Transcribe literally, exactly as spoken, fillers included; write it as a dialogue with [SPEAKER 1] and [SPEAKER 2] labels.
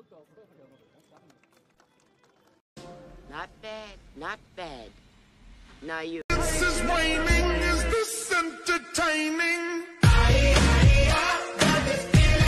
[SPEAKER 1] Not bad, not bad. Now you.
[SPEAKER 2] This is Wayne.